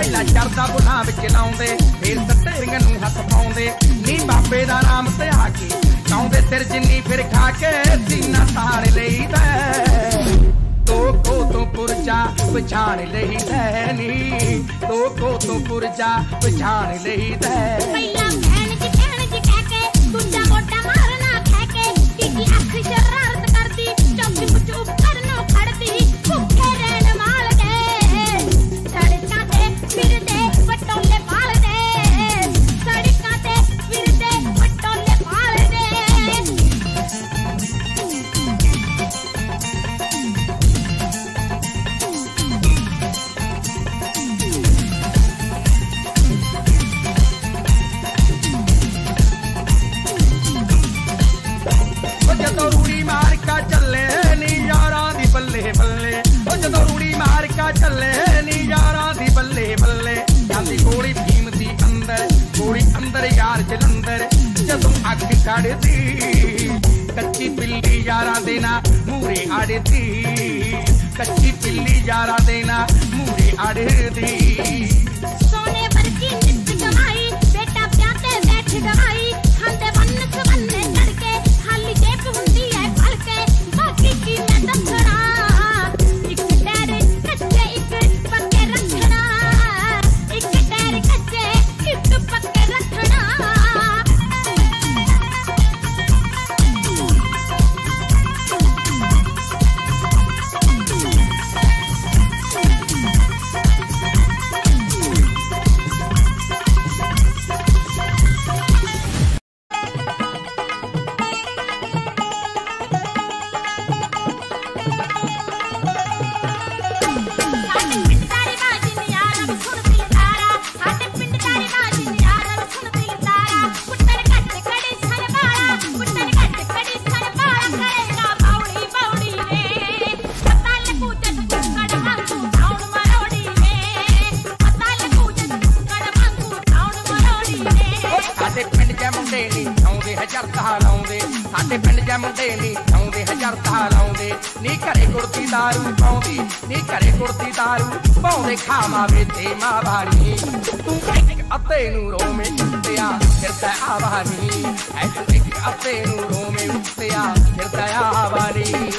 पहला चरदा बुला विच लाउंदे फिर सतेरियां नूं हथ पाउंदे नी बाबे दा नाम ते आके लाउंदे सिर जिन्नी फिर खा के सीना ताड़ लईदा तो को तो पुरजा पछाण लईदा नी तो को तो पुरजा पछाण लईदा पहला कहण जी कह के दूजा मोटा मारना खा के तीजी अख शरारत करदी चौथी कुछ ऊपर नो खड़दी भुखे रहन माल दे सड़कां ते फिरदे पटोले पाल दे सड़कां ते फिरदे पटोले पाल दे जदों रूड़ी मार का चले नी यारां दी बल्ले बल्ले जदों रूड़ी मार का चले नी यारां दी बल्ले बल्ले जांदी गोली भीम दी अंदर यार जलंदर जदों अग कड़दी कच्ची पिल्ली यारां दे ना मूरे अड़दी कच्ची पिल्ली यारां दे ना मूरे अड़दी सोने वर्गी नित कमाई बेटा प्याते बैठ गवाई खांदे वन्न सवन्ने चढ़के खाली जेब हुंदी है भर के बाकी की मैं दसना एक टैर कच्चे एक पक्के रखना एक टैर कच्चे एक पक्के रखना खामा बेते मां भानी तू एक अते नूरों में उठया फिरदा आवानी ऐ तू एक अते नूरों में उठया फिरदा आवानी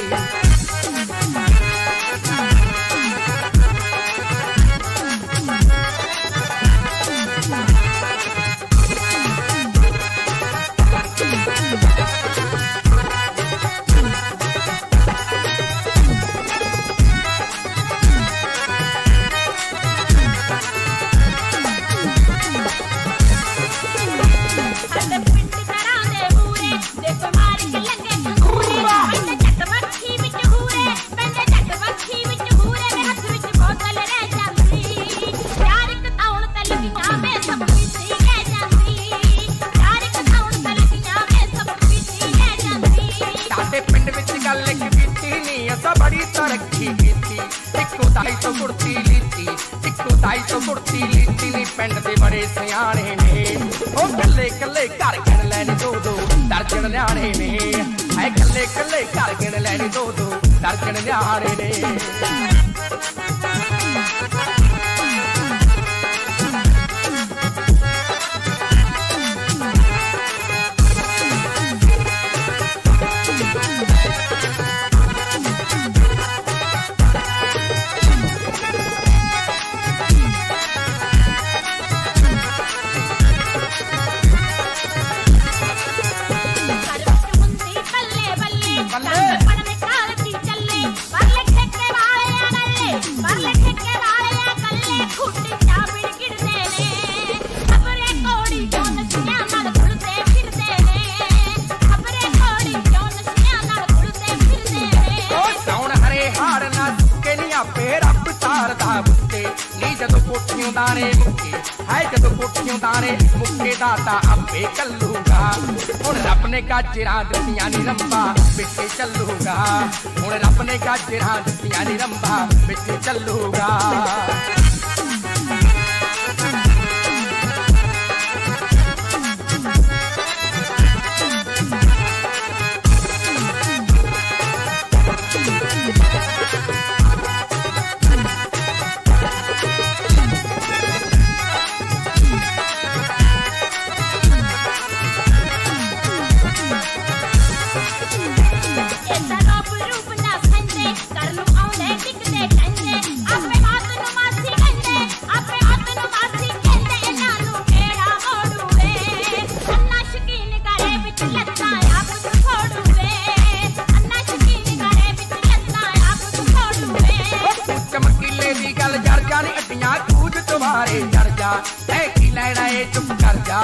गाजरा दित्तियां नी रंबा बिच चलूगा हुण रब ने गाजरा दित्तियां नी रंबा बिच चलूगा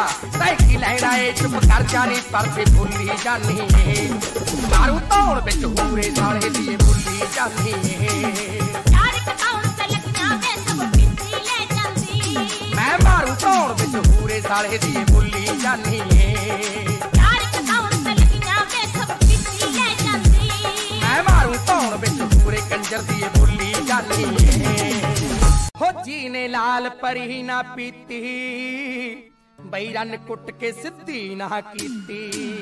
तै की लैना है चुप कर जानी पर फिर भुल्ली जानी मारू तौण बिच हूरे साले दी भुल्ली जानी मैं मारू तौण बिच हूरे साले दी भुल्ली जानी मैं मारू तौण बिच हूरे कंजर दी भुल्ली जानी हो जी ने लाल परी ना पीती बई रन कुट के सिद्धी ना कीती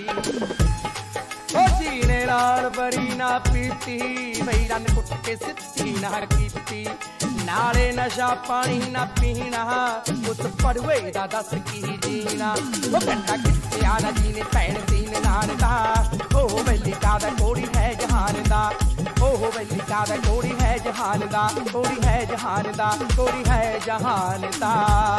ओ जी ने लाल परी ना पीती बई रन कुट के सिद्धी ना कीती नाले नशा पानी ना पीना उस पड़वे दा दस की जीना वो कंडा किथे आना जी ने भैन दीन नान दा ओ वैली का दा कोड़ी है जहान दा ओ वैली का दा कोड़ी है जहान दा कोड़ी है जहान दा कोड़ी है जहान दा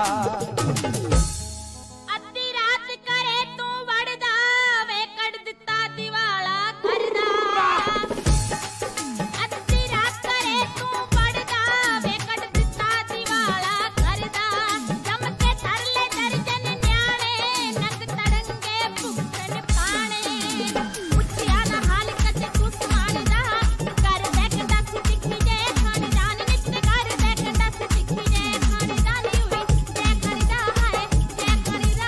अद्धी रात करे तू वड़दा वे कड़ दिता दिवाला करदा अद्धी रात करे तू वड़दा वे कड़ दिता दिवाला करदा जम के धर ले दर्जन न्याणे नक तड़ंगे भुगतन पाणे पुछया ना हाल कते कुछ मानदा कर देख दस दिखी जे खानदान नित कर देख दस दिखी जे खानदानी हुई जे खरीदा है जे खरीदा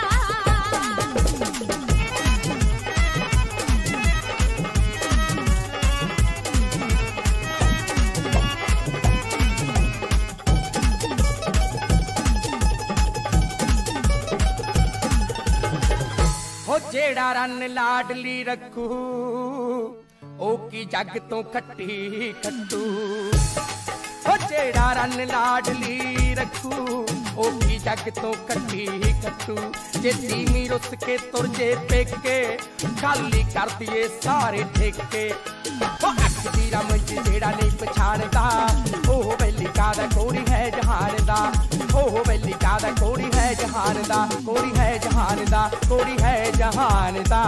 हो जेड़ा रन लाडली रखू ओ की जग तो खट्टी खट्टू हो जेड़ा रन लाडली रखू ओ की जग तो खट्टी खट्टू जे तीमी रुस के तुर जे पेके खाली कर दिए सारे ठेके ओ अख दी रमज जेड़ा नहीं पछाणदा ओ वैली का दा कोड़ी है जहान दा ओ वैली का दा कोड़ी है जहान दा कोड़ी है जहान दा कोड़ी है जहान दा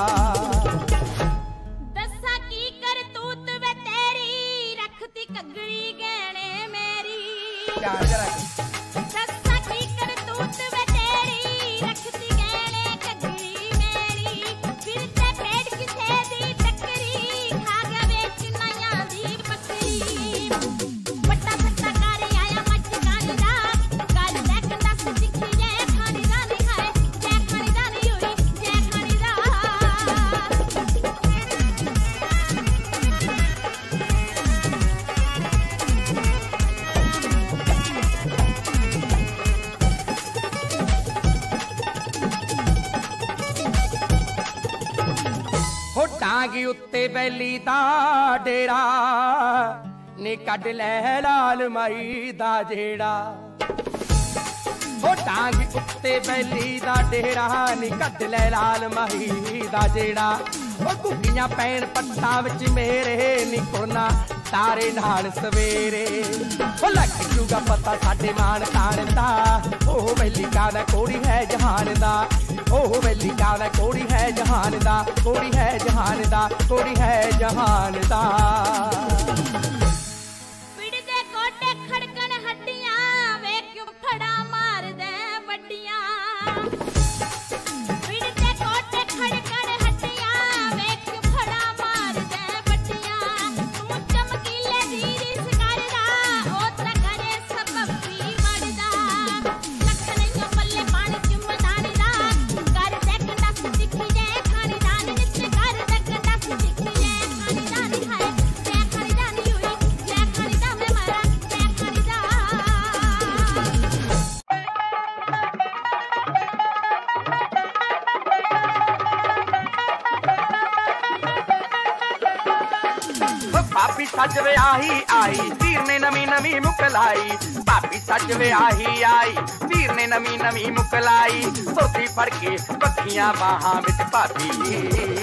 दसा की करतूत वे तेरी रखती कगड़ी गहने मेरी क्या जरा दसा की करतूत वे तेरी रखती गहने कगड़ी मेरी फिर ते पेड़ किसे दी टकरी खा गया बेच नया दी बकरी बट्टा सट्टा कर आया मच गानी दा कर देख दस दिखी जे खानी रानी है जे खानी रानी हुई जे खानी दा हो टांगी उत्ते बैली दा डेरा ने कड ले लाल माई दा जेड़ा हो टांगी उत्ते बैली दा डेरा ने कड ले लाल माई दा जेड़ा हो घुगियां पैण पट्टा विच मेरे निकुलना तारे नाल सवेरे हो लग जूगा पता साडे मान तान दा ओ बैली का दा कोड़ी है जहान दा ओ वैली का दा कोड़ी है जहान दा कोड़ी है जहान दा कोड़ी है जहान दा पिड़ दे कोटे खड़कन हड्डियां वे क्यों फड़ा मार दे बड्डियां पिड़ दे कोटे खड़कन हड्डियां वे क्यों फड़ा मार दे बड्डियां तू चमकीले दीरी सिकारदा ओ ता करे सबब भी मरदा लखन जो पल्ले पानी चुमदानी दा कर देख दस दिखी जे खानदान नित कर देख दस दिखी जे खानदानी है जे खानदानी हुई जे खानदा में मरा जे खानदा भाभी सज वे आई तीर ने नमी नमी मुकलाई भाभी सज वे आई तीर ने नमी नमी मुकलाई सोती फड़ के पखियां बाहां विच भाभी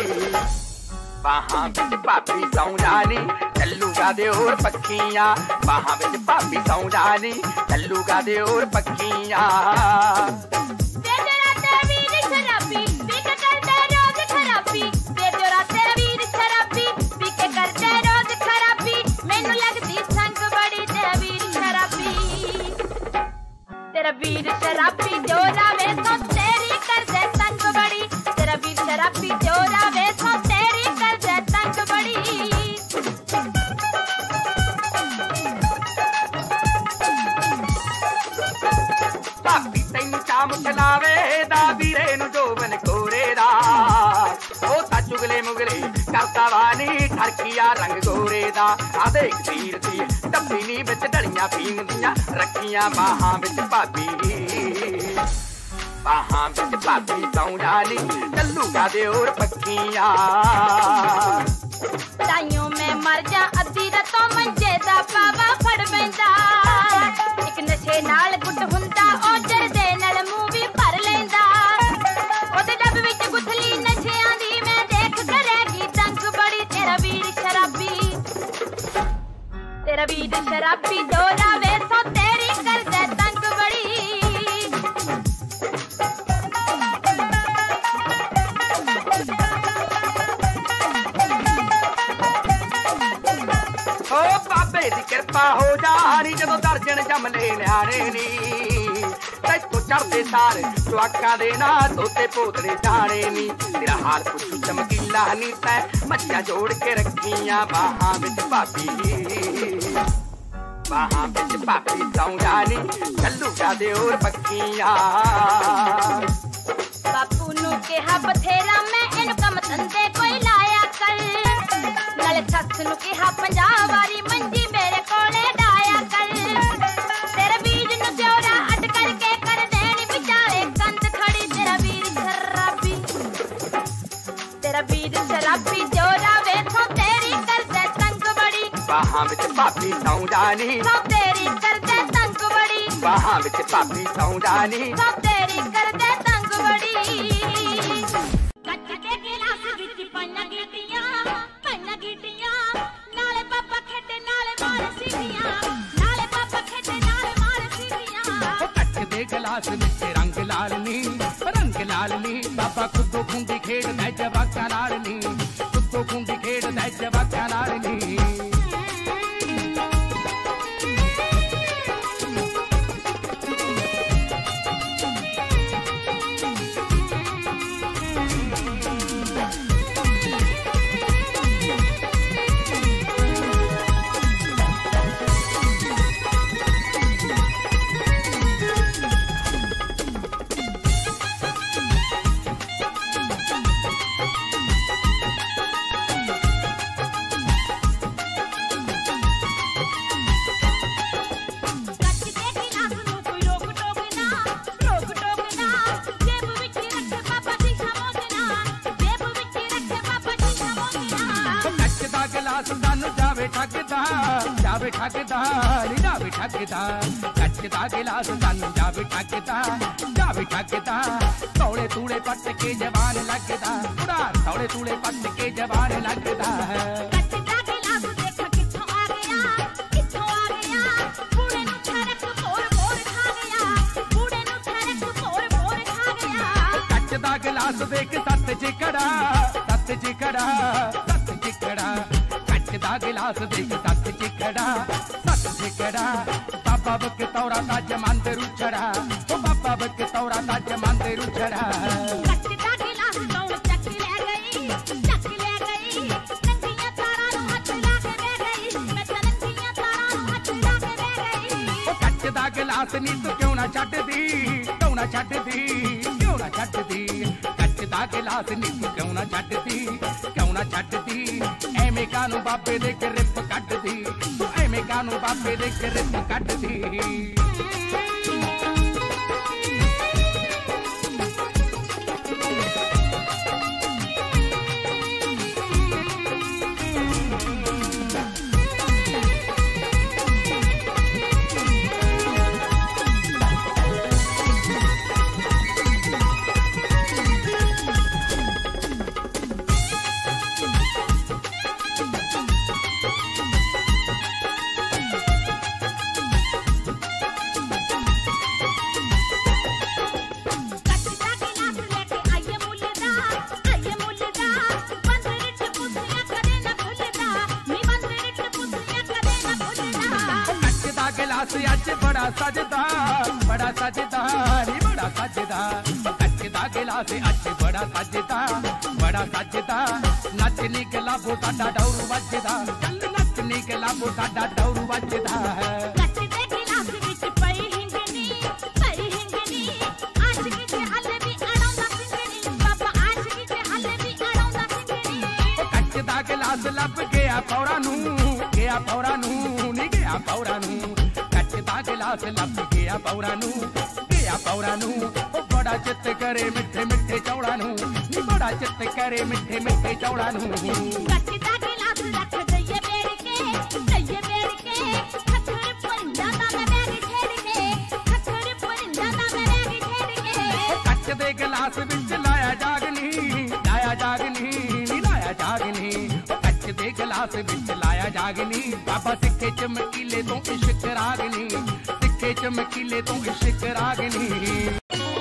बाहां विच भाभी सौ जानी चलूगा दे और पखियां बाहां विच भाभी सौ जानी चलूगा दे और पखियां दे जरा तेरी शराबी बिक करते रोज खराबी दे जरा तेरी शराबी बिक करते रोज खराबी मैनू लगदी संग बड़ी तेरी शराबी तेरा वीर शराबी जो जावे तो तेरी कर जोबन गोरे दा ओ ता चुगले मुगले करता वानी ठरकिया रंग गोरे दा आदे तीर दी डब्बी नी विच डलियां पीन दियां रखियां बाहां विच भाभी बाहां विच भाभी सौंदा नी कल्लू का दे और पक्कियां ताइयों मैं मर जा अद्धी रातों मंजे दा पावा फड़ बैंदा एक नशे नाल गुट हुंदा ओ जरदे नाल मूंह भी भर लैंदा ओदे डब विच गुथली नशियां दी मैं देख करेगी तंग बड़ी तेरा वीर शराबी दोरा वे सो तेरी कर दे तंग बड़ी बाबे दी कृपा हो जानी जदों दर्जन जम ले न्याणे नी तैथों चढ़दे सार जवाकां दे ना तोते पोतड़े जाने नी तेरा हाल कुछ चमकीला नी तै मच्छियां जोड़ के रखियां बाहां विच भाभी सौंदा नी कल्लू का दे और पक्कियां बापू नू कहा बथेरा मैं इनु कम धंधे कोई लाया कर नाले सस नू कहा 50 वारी मंजी मेरे कोले डाया कर तेरे बीज नू जोरा अट करके कर देनी विचारे कंध खड़ी तेरा वीर शराबी जोरा वेखो तेरी कर दे तंग बड़ी बाहां विच भाभी सौंदा नी तेरी कर दे तंग बड़ी बाहां विच भाभी सौंदा नी तेरी कर दे तंग बड़ी ਕੱਚ ਦੇ ਗਿਲਾਸ ਵਿੱਚ ਪਾਈਆਂ ਗੀਟੀਆਂ ਨਾਲੇ ਪਾਪਾ ਖੇਡੇ ਨਾਲੇ ਮਾਰ ਸੀਟੀਆਂ ਉਹ ਕੱਚ ਦੇ ਗਿਲਾਸ ਵਿੱਚ ਰੰਗ ਲਾਲ ਨੀ ਬਾਬਾ ਖੁੱਦੋ ਖੁੰਡੀ ਖੇਡਦਾ ਜਵਾਕਾਂ ਨਾਲ ਨੀ ਕੱਚ ਦਾ ਗਿਲਾਸ ਸਾਨੂੰ ਜਾਵੇ ਠੱਗਦਾ ਤੌਲੇ ਤੂਲੇ ਪੱਟ ਕੇ ਜਵਾਨ ਲੱਗਦਾ ਤੌਲੇ ਪੱਟ ਕੇ ਜਵਾਨ ਲੱਗਦਾ ਕੱਚ ਦਾ ਗਿਲਾਸ ਦੇਖ ਕਿੱਥੋਂ ਆ ਗਿਆ ਬੂੜੇ ਨੂੰ ਠਰਕ ਮੋਰ ਖਾ ਗਿਆ ਕੱਚ ਦਾ ਗਿਲਾਸ ਦੇਖ ਸੱਤ ਚਿਕੜਾ ਕੱਚ ਦਾ ਗਿਲਾਸ ਦੇਖ ਸੱਤ ਚਿਕੜਾ ਬਾਬਾ ਬਕ ਤੌਰਾ ਦਾ ਜਮਾਂਦੇ ਰੁਛੜਾ ਬਾਬਾ ਬਕ ਤੌਰਾ ਦਾ ਜਮਾਂਦੇ ਰੁਛੜਾ ਕੱਚ ਦਾ ਗਿਲਾਸ ਕੌਣ ਚੱਕ ਲੈ ਗਈ ਨੰਗੀਆਂ ਤਾਰਾਂ ਨੂੰ ਹੱਥ ਲਾ ਕੇ ਬਹਿ ਗਈ ਮੈਂ ਤਾਂ ਨੰਗੀਆਂ ਤਾਰਾਂ ਨੂੰ ਹੱਥ ਲਾ ਕੇ ਬਹਿ ਗਈ ਉਹ ਕੱਚ ਦਾ ਗਿਲਾਸ ਨੀ ਤੂੰ ਕਿਉਂ ਨਾ ਛੱਡਦੀ ਕੱਚ ਦਾ ਗਿਲਾਸ ਨੀ ਤੂੰ ਕਿਉਂ ਨਾ ਛੱਡਦੀ ਐਵੇਂ ਕਾਨੂੰ ਬਾਬੇ ਦੇ ਗ੍ਰਿਪ ਕੱਢਦੀ ਕੱਚ ਦਾ ਗਿਲਾਸ ਅੱਜ ਬੜਾ ਸੱਜਦਾ ਨੱਚਨੀ ਕੇ ਲਾਭੋ ਸਾਡਾ ਡੌਰੂ ਵੱਜਦਾ ਨੱਚਨੀ ਕੇ ਲਾਭੋ ਸਾਡਾ ਡੌਰੂ ਵੱਜਦਾ ਕੱਚ ਦੇ ਗਿਲਾਸ ਵਿੱਚ ਪਈ ਹਿੰਗਣੀ ਆਸ਼ਿਕ ਤੇ ਹੱਲੇ ਵੀ ਅੜਾਉਂਦਾ ਸਿੰਗਣੀ गिलास लभ गया पौड़ा नू, गया पौड़ा नू, नी गया पौड़ा नू। कच दा गिलास लभ गया पौड़ा नू, गया पौड़ा नू। ओ बड़ा चित करे मिठे मिठे चौड़ा नू, नी बड़ा चित करे मिठे मिठे चौड़ा नू। कच दा गिलास रख दइए बेड़ के, दइए बेड़ के। खखर परिंदा दा मैं बैग छेड़ के, खखर परिंदा दा मैं बैग छेड़ के। कच दे गिलास विच लाया जागनी, लाया जागनी, नी लाया जागनी। कच दे गिलास विच लाया जागनी। बाबा सिक्खे चमकीले तो इश्क रागनी, सिक्खे चमकीले तो इश्क रागनी।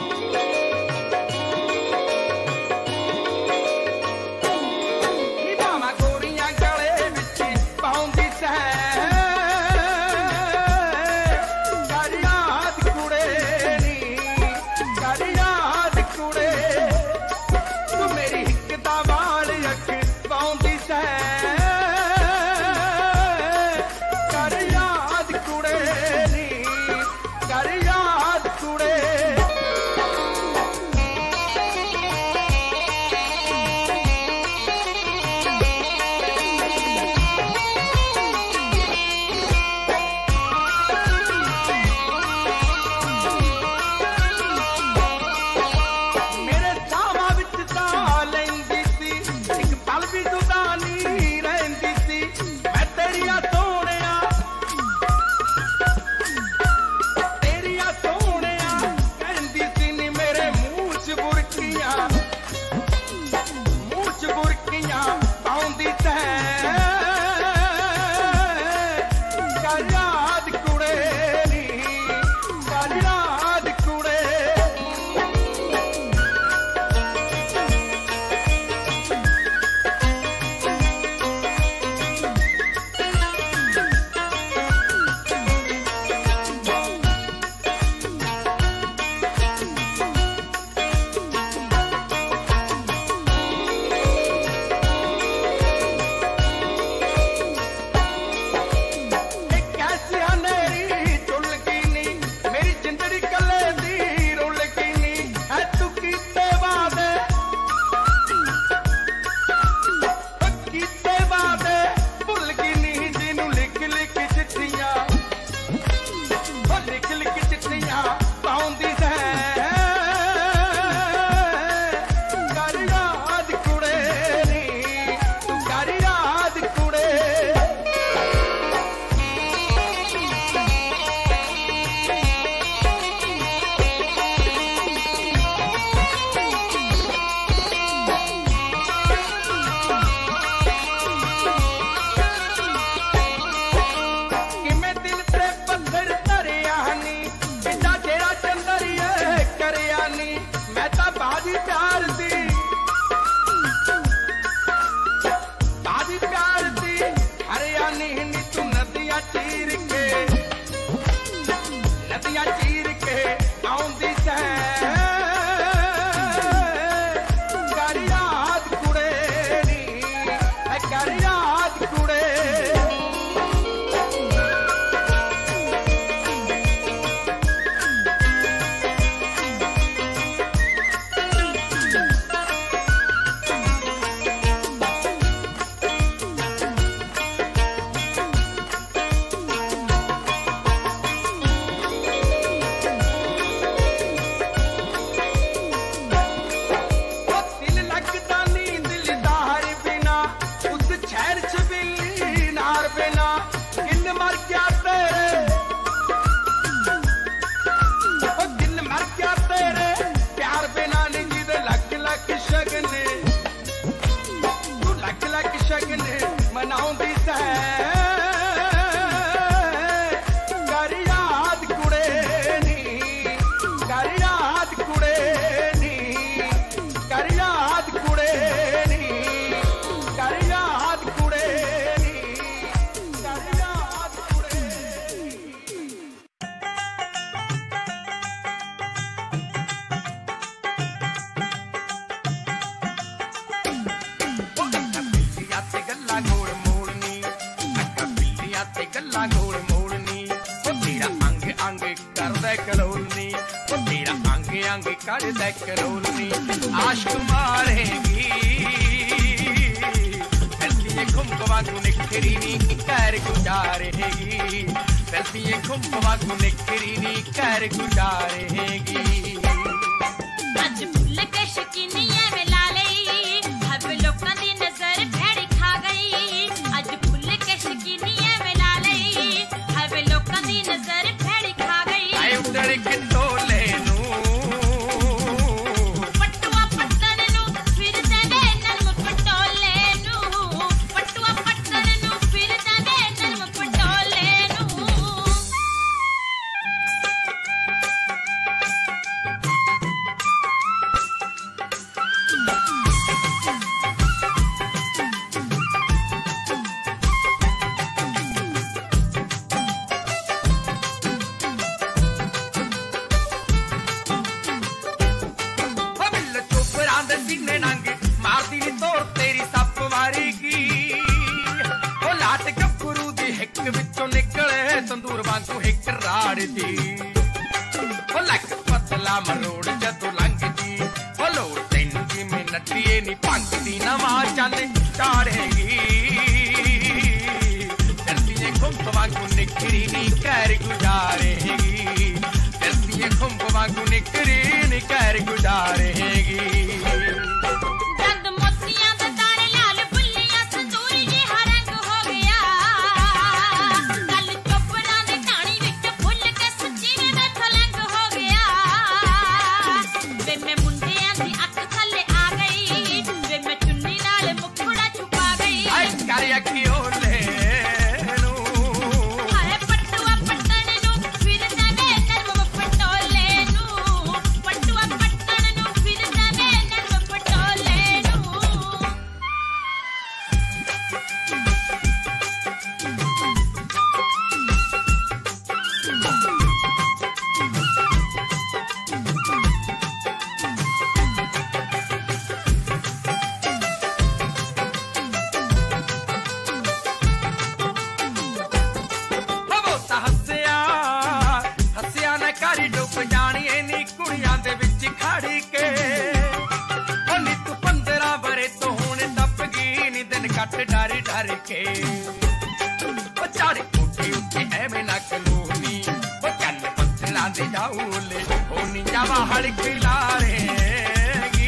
कर दे करोलनी आशिक मारेगी वांगू निखरी नी कर गुजारेगी फिरती है खुंब वांगू निखरी नी कर गुजारेगी अज फुल के शकीनिया में ला लई हब लोकां दी नजर भेड़ी खा गई अज फुल के शकीनिया में ला लई हब लोकां दी नजर भेड़ी खा गई आए उधर के टोले पटुआ पत्तन नु फिर दे नरम पटोले नु पटुआ पत्तन नु फिर दे नरम पटोले नु तंदूर वांगू हिक राड़ दी लक पतला मरोड़ जदू लंघ जी बोलो तेन जी में नटिए नी भंग दी नवा चल चाड़ेगी धरती खुंब वांगू निखरी नी कर गुजारेगी धरती खुंब वांगू निखरी नी कर गुजारेगी चारे कोठे उत्ते एवें ना कलोनी वो चल पत्थरां दे जाऊले होनी जावा हड़क लारेगी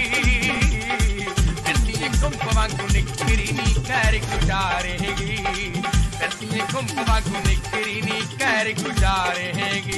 धरती खुंब वांगू निखरी नी कर गुजारेगी धरती खुंब वांगू निखरी नी कर गुजारेगी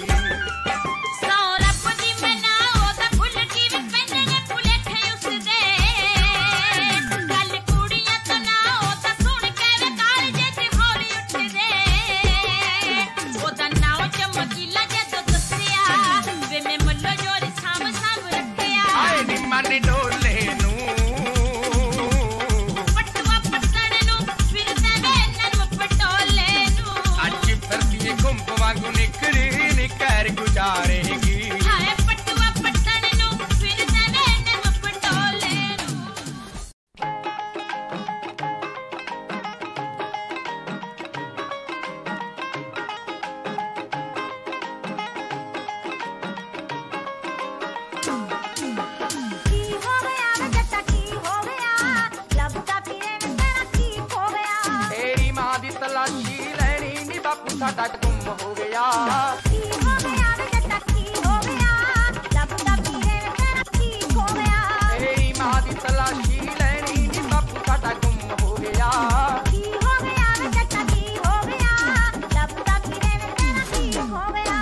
साडा गुम हो गया की हो गया वे जट्टा की हो गया लबदा पीरे तेरा ठीक हो गया तेरी मां दी तलाशी लेनी नी बापू साडा गुम हो गया की हो गया वे जट्टा की हो गया लबदा पीरे तेरा ठीक हो गया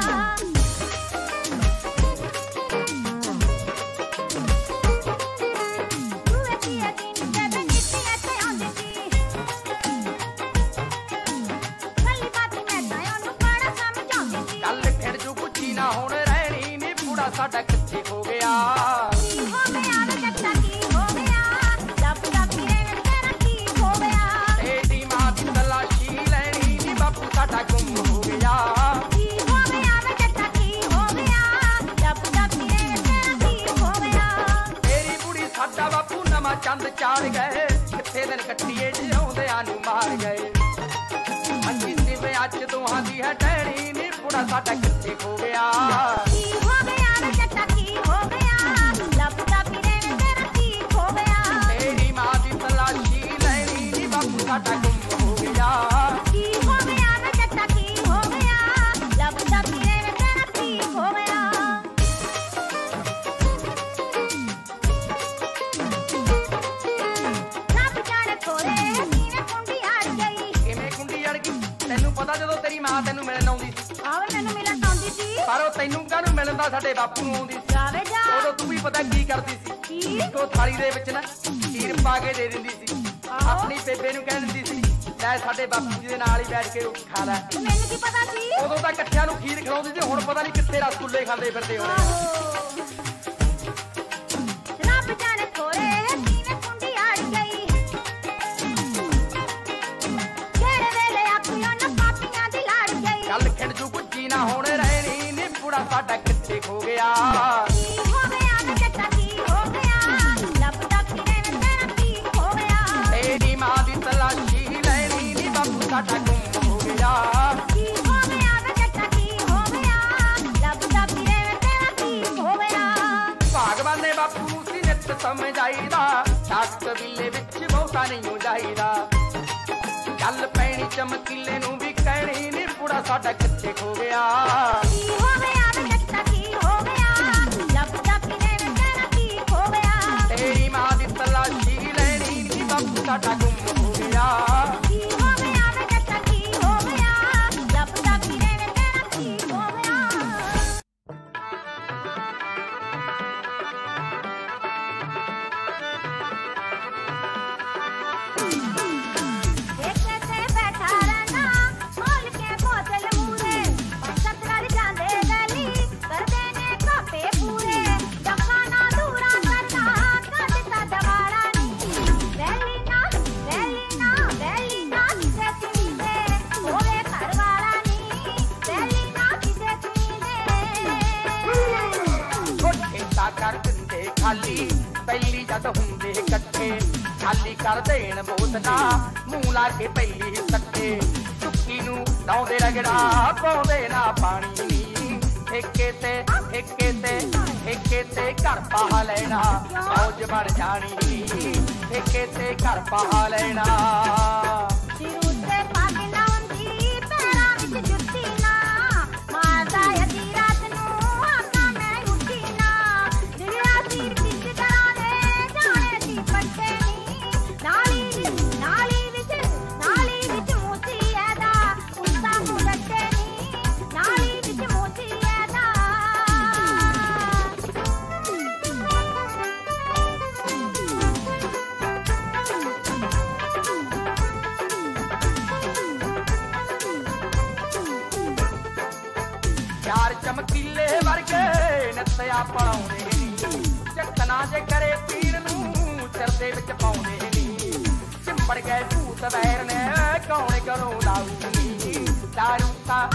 तू ऐसी यकीन से बेनिसी ऐसे आंदी थी ना होने रहनी नी पूरा साडा किथे हो गया की हो गया वे जट्टा की हो गया लबदा पीरे तेरा ठीक हो गया तेरी मां दी तलाशी लेनी नी बापू साडा गुम हो गया की हो गया वे जट्टा की हो गया लबदा पीरे तेरा ठीक हो गया तेरी बुढ़ी साडा बापू नवा चंद चाड़ गए किथे दिन कट्टिए जिਉਂਦਿਆਂ ਨੂੰ मार गए अच्छी सिवे अच दोहां दी है टहनी नी पूरा साडा किथे हो गया की हो गया वे जट्टा की हो गया लबदा पीरे तेरा ठीक हो गया तेरी मां दी तलाशी लेनी नी बापू साडा गुम ਪਤਾ ਸਾਡੇ ਬਾਪੂ ਨੂੰ ਆਉਂਦੀ ਸੀ ਜਾਵੇ ਜਾ ਉਦੋਂ ਤੂੰ ਵੀ ਪਤਾ ਕੀ ਕਰਦੀ ਸੀ ਇੱਕੋ ਥਾਲੀ ਦੇ ਵਿੱਚ ਨਾ ਖੀਰ ਪਾ ਕੇ ਦੇ ਦਿੰਦੀ ਸੀ ਆਪਣੀ ਬੇਬੇ ਨੂੰ ਕਹਿ ਦਿੰਦੀ ਸੀ ਲੈ ਸਾਡੇ ਬਾਪੂ ਜੀ ਦੇ ਨਾਲ ਹੀ ਬੈਠ ਕੇ ਰੋਟੀ ਖਾ ਲੈ ਮੈਨੂੰ ਕੀ ਪਤਾ ਸੀ ਉਦੋਂ ਤਾਂ ਇਕੱਠਿਆਂ ਨੂੰ ਖੀਰ ਖਿਲਾਉਂਦੀ ਸੀ ਹੁਣ ਪਤਾ ਨਹੀਂ ਕਿੱਥੇ ਰਸਗੁੱਲੇ ਖਾਂਦੇ ਫਿਰਦੇ ਹੋਣੇ ਰੱਬ ਜਾਣੇ ਥੋੜੇ ਕਿਵੇਂ ਕੁੰਡੀ ਆੜ ਗਈ ਕਿਹੜੇ ਵੇਲੇ ਆਪਣੀਆਂ ਨਾ ਪਾਪੀਆਂ ਦੀ ਲੜ ਗਈ ਗੱਲ ਖਿੰਡ ਜੂ ਗੁੱਜੀ ਨਾ ਹੁਣ ਰਹਿਣੀ ਨੀ ਬੁੜਾ ਸਾਡਾ ਕਿੱਥੇ ਖੋ ਗਿਆ ਕੀ ਹੋ ਗਿਆ ਤੇ ਜੱਟਾ ਕੀ ਹੋ ਗਿਆ ਲੱਭਦਾ ਫਿਰੇ ਮੈਂ ਤੇਰਾ ਕੀ ਹੋ ਗਿਆ ਤੇਰੀ ਮਾਂ ਦੀ ਤਲਾਸ਼ੀ ਲੈਣੀ ਨੀ ਬਾਪੂ ਸਾਡਾ ਗੁੰਮ ਹੋ ਗਿਆ ਕੀ ਹੋ ਗਿਆ ਤੇ ਜੱਟਾ ਕੀ ਹੋ ਗਿਆ ਲੱਭਦਾ ਫਿਰੇ ਮੈਂ ਤੇਰਾ ਕੀ ਹੋ ਗਿਆ ਭਗਵਾਨ ਨੇ ਬਾਪੂ ਨੂੰ ਸੀ ਨਿੱਤ ਸਮਝਾਈਦਾ ਸਾਸ ਕਬੀਲੇ ਵਿੱਚ ਬਹੁਤਾ ਨਹੀਂ ਹੋ ਜਾਈਦਾ ਗੱਲ ਪੈਣੀ ਚਮਕੀਲੇ ਨੂੰ ਵੀ ਕਹਿਣੀ ਨੀ ਬੁੜਾ ਸਾਡਾ ਕਿੱਥੇ ਖੋ ਗਿਆ ਕੀ ਹੋ ਗਿਆ ਤੇ ਜੱਟਾ ਕੀ ਹੋ ਗਿਆ ਲੱਭਦਾ ਫਿਰੇ ਮੈਂ ਤੇਰਾ ਕੀ ਹੋ ਗਿਆ ਤੇਰੀ ਮਾਂ ਦੀ ਤਲਾਸ਼ੀ ਲੈਣੀ ਨੀ ਬਾਪੂ ਸਾਡਾ ਗੁੰਮ ਹੋ ਗਿਆ ਕੀ ਹੋ ਗਿਆ ਤੇ ਜੱਟਾ ਕੀ ਹੋ ਗਿਆ ਲੱਭਦਾ ਫਿਰੇ ਮੈਂ ਤੇਰਾ ਕੀ ਹੋ ਗਿਆ ਦੇਖੇ ਤੇ ਬੈਠਾ ਰਹਿਣਾ ਮੋਲ ਕੇ ਬੋਤਲ ਮੂਰੇ ਸਤਗੜ ਜਾਂਦੇ ਗਲੀ ਕਰਦੇ ਨੇ ਕਾਪੇ ਪੂਰੇ ਜੱਫਾ ਨਾ ਦੂਰਾ ਕਰਨਾ ਕੱਢਤਾ ਦਵਾੜਾ ਨੀ ਵੈਲੀ ਨਾ ਕਿਸੇ ਚੀਜ਼ੇ ਹੋਵੇ ਘਰ ਵਾਲਾ ਨੀ ਵੈਲੀ ਨਾ ਕਿਸੇ ਚੀਜ਼ੇ ਕੋਠੇ ਤਾਂ ਕਰ ਦਿੰਦੇ ਖਾਲੀ ਪਹਿਲੀ ਜਦ ਹੁੰਦੇ ਇਕੱਠੇ ਖਾਲੀ ਕਰ ਦੇਣ ਬੋਤਨਾ ਮੂੰਹ ਲਾ ਕੇ ਪਹਿਲੀ ਸੱਟੇ ਚੁੱਕੀ ਨੂੰ ਲਾਉਂਦੇ ਰਗੜਾ ਪਾਉਂਦੇ ਨਾ ਪਾਣੀ ਨੀ ਠੇਕੇ ਤੇ ਘਰ ਪਾ ਲੈਣਾ ਮੌਜ ਬਣ ਜਾਣੀ ਨੀ ਠੇਕੇ ਤੇ ਘਰ ਪਾ ਲੈਣਾ ਸਿਰ ਉੱਤੇ ਪੱਗ ਨਾ ਹੁੰਦੀ ਪੈਰਾਂ ਵਿੱਚ ਜੁੱਤੀ ਨਾ ਮਾਰਦਾ ਅੱਧੀ ਰਾਤ ਨੂੰ ਆਖਾਂ ਮੈਂ ਉੱਠੀ ਨਾ ਦਿਲਿਆ ਸਿਰ ਕਿਸ ਤਰ੍ਹਾਂ ਦੇ ਜਾਣੇ ਸੀ ਪੱਟੇ ਨੀ ਨਾਲੀ ਵਿੱਚ ਮੋਤੀ ਐਦਾ ਉਸਾ ਨੂੰ ਰੱਟੇ ਨੀ ਨਾਲੀ ਵਿੱਚ ਮੋਤੀ ਐਦਾ ਯਾਰ ਚਮਕੀਲੇ ਵਰਗੇ ਨੱਤਿਆ ਪਾਉਂਦੇ ਨੀ ਚੱਕਣਾ ਜੇ ਕਰੇ ਪੀਰ ਨੂੰ ਸਿਰ ਦੇ ਵਿੱਚ ਪਾਉਂਦੇ ਨੀ ਚਿੰਬੜ ਗਏ ਭੂਤ ਵੈਰ ਨੇ ਕੌਣ ਕਰੋ ਲਾਊ ਨੀ ਦਾਰੂ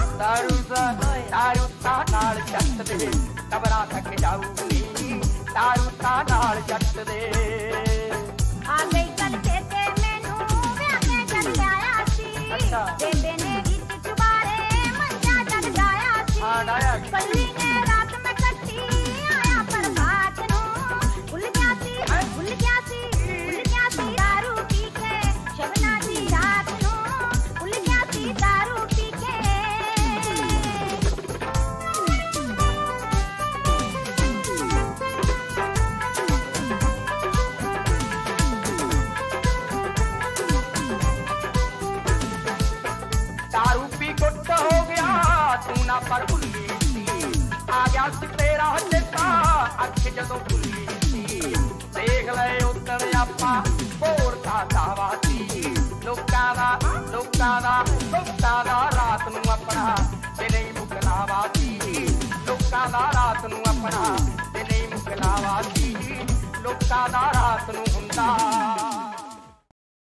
ਤਾਂ ਨਾਲ ਜੱਟ ਦੇ ਕਬਰਾਂ ਤੱਕ ਜਾਊ ਨੀ ਦਾਰੂ ਤਾਂ ਨਾਲ ਜੱਟ ਦੇ ਆ ਗਈ ਗੱਲ ਤੇ ਮੈਨੂੰ ਵਿਆਹ ਕੇ ਜਦ ਆਇਆ ਸੀ ਅੱਛਾ। ਬੇਬੇ ਨੇ ਵਿੱਚ ਚੁਬਾਰੇ ਮੰਜਾ ਜਦ ਡਾਇਆ ਸੀ ਹਾਂ, ਡਾਹਿਆ ਸੀ। ਕੱਲੀ ਨੇ ਰਾਤ ਮੈਂ ਕੱਟੀ ਆਇਆ ਪ੍ਰਭਾਤ ਨੂੰ ਭੁੱਲ ਗਿਆ ਸੀ ਦਾਰੂ ਪੀ ਕੇ ਸ਼ਬਨਾ ਦੀ ਰਾਤ ਨੂੰ ਭੁੱਲ ਗਿਆ ਸੀ ਦਾਰੂ ਪੀ ਕੇ दारू पी गुट हो गया तू ना पर भुल्ली सी आ गया सी तेरा चेता अख जदों भुल्ली सी देख ले उधर आपा भोर दा दावा सी लोकां दा रात नूं अपना ते नहीं मुकलावा सी लोकां दा रात नूं अपना ते नहीं मुकलावा सी लोकां दा रात नूं हुंदा